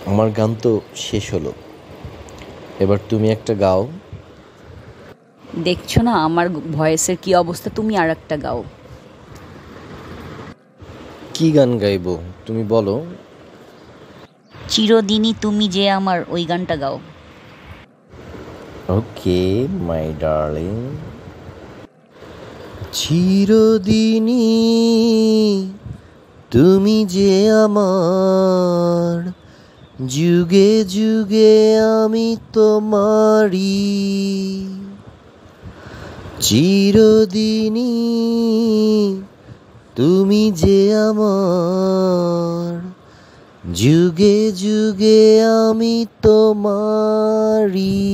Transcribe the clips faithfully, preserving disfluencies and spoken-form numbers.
আমার গান তো শেষ হলো, এবার তুমি একটা গাও। দেখছো না আমার ভয়েসের কি অবস্থা, তুমি আর একটা গাও। কি গান গাইবো তুমি বলো। চিরদিনই তুমি যে আমার, ওই গানটা গাও। Okay my darling. চিরদিনই তুমি যে আমার, যুগে যুগে আমি তোমারি। চিরদিনই তুমি যে আমার, যুগে যুগে আমি তোমারি।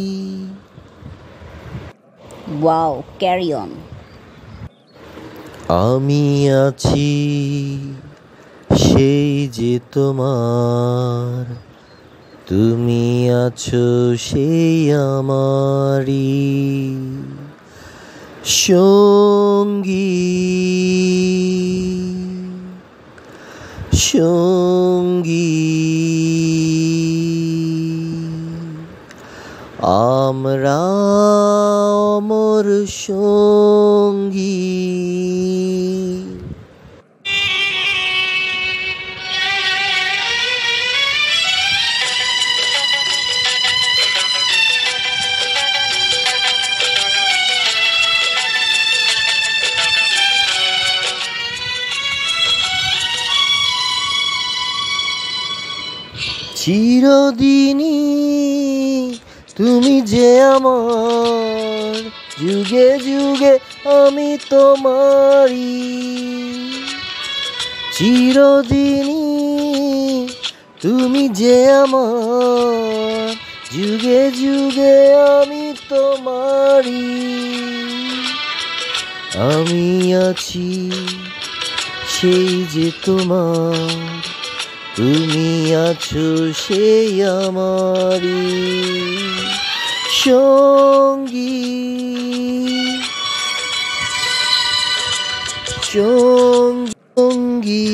Wow, carry on. আমি আছি সেই যে তোমার, তুমি আছো সেই আমারি সঙ্গী সঙ্গী। আমরা অমর সঙ্গী। চিরদিনই তুমি যে আমার, যুগে যুগে আমি তোমারি। চিরদিনই তুমি যে আমার, যুগে যুগে আমি তোমারি। আমি আছি সেই যে তোমার, তুমি আছো সেই আমারি সঙ্গী সঙ্গী।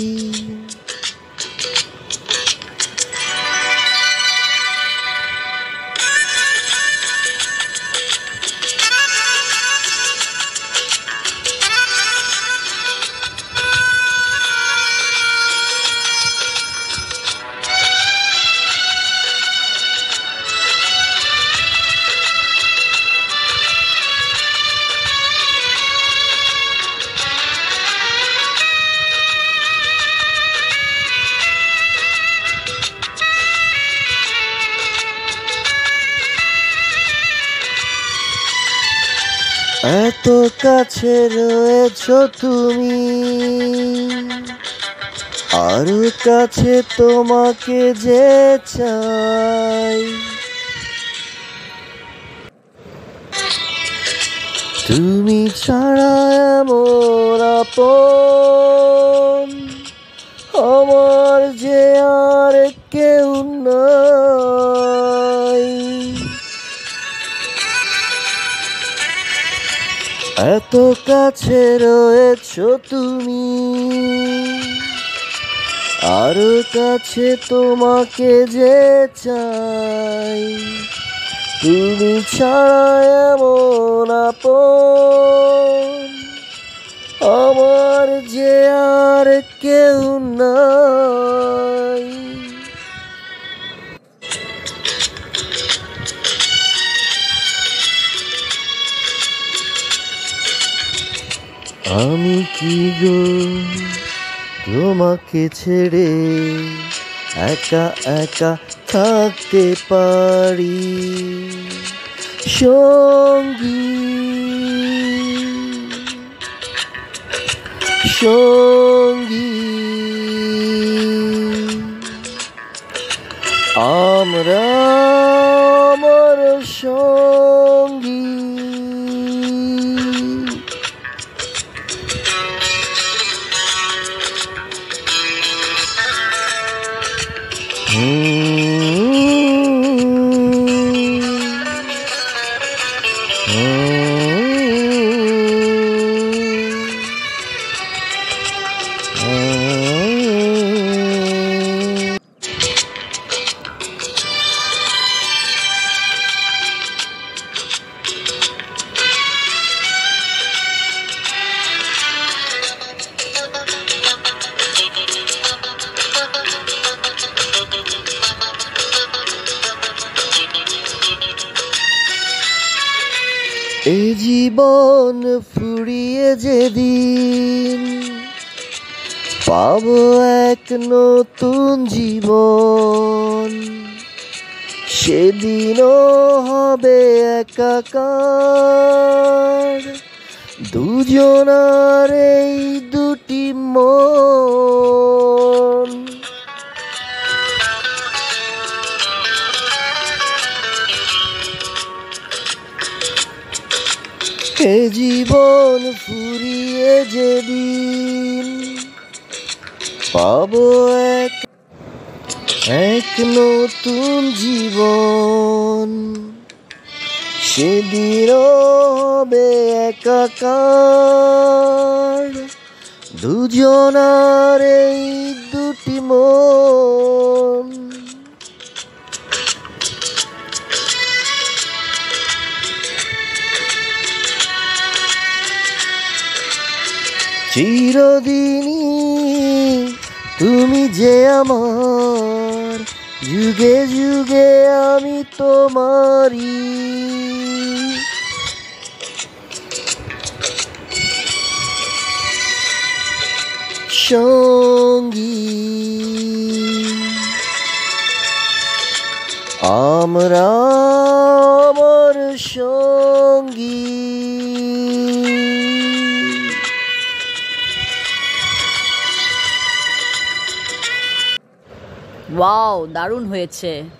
এত কাছে রয়েছো তুমি, আরো কাছে তোমাকে যে চাই। তুমি ছাড়া এমন আপন আমার যে আর কেউ নাই। এত কাছে রয়েছো তুমি, আরো কাছে তোমাকে যে চাই। তুমি ছাড়া এমন আপন আমার যে আর কেউ নাই। আমি কি গো তোমাকে ছেড়ে একা একা থাকতে পারি সঙ্গী সঙ্গী। আমরা আমার সঙ্গী। এ জীবন ফুরিয়ে যেদিন পাবো এক নতুন জীবন, সেদিনও হবে একাকার দুজনার এই দুটি মন। এ জীবন ফুরিয়ে যেদিন পাবো এক এক নতুন জীবন, সেদিনও হবে একাকার দুজনার এই দুটি মন। চিরদিনই তুমি যে আমার, যুগে যুগে আমি তোমারই। সঙ্গী আমরা আমার সঙ্গী। ওয়াও, দারুণ হয়েছে।